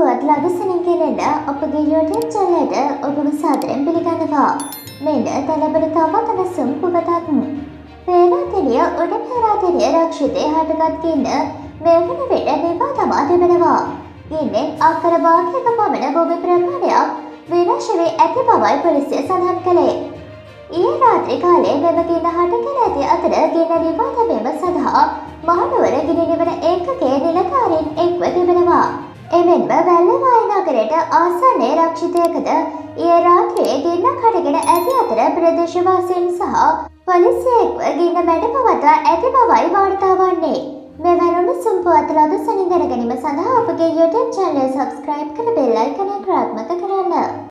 පුවත් ලබසනින් කෙරෙන අපගේ YouTube channel එකට ඔබව සාදරයෙන් පිළිගන්නවා. මෙන්න තලබල තවත් අනසුම් පුවතක්. පේරාදෙණිය උඩ පේරාදෙණිය රක්ෂිතේ හටගත් ගින්න මේ වන විට නිවා තමා තිබෙනවා. ගින්නෙන් අක්කර භාගයක පමණ භූමි ප්‍රමාණයක් විනාශ වී ඇති බවයි පොලිසිය සඳහන් කළේ. ඊයේ රාත්‍රී කාලයේ මෙම ගින්න හටගෙන ඇති අතර ගින්න නිවා තැබීම සඳහා මහනුවර ගිනි නිවන ඒකකයේ නිලධාරීන් එක්ව තිබෙනවා. එමෙන්ම වැල්ලවාය නගරයට ආසන්නයේ රක්ෂිතයකද ඊයේ රාත්‍රියේ ගින්නක් හටගෙන ඇති අතර ප්‍රදේශවාසීන් සහ පොලිසිය එක්ව ගින්න මැඩ පවත්වා ඇති බවයි වාර්තා වන්නේ. මෙවැනි උණුසුම් පුවත් ලබසනින් දැන ගැනීම සඳහා අපගේ YouTube channel subscribe කර බෙල් අයිකනය ක්‍රියාත්මක කරන්න.